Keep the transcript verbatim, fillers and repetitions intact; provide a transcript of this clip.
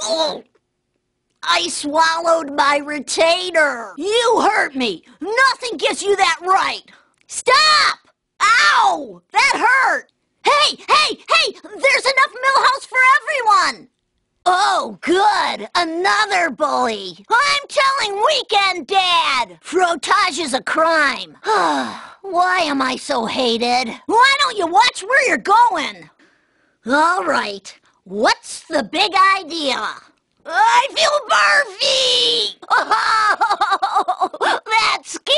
Oh, I swallowed my retainer. You hurt me. Nothing gives you that right. Stop! Ow! That hurt. Hey, hey, hey! There's enough Millhouse for everyone. Oh, good. Another bully. I'm telling Weekend Dad. Frottage is a crime. Why am I so hated? Why don't you watch where you're going? All right. What's the big idea? I feel barfy! Oh, that scared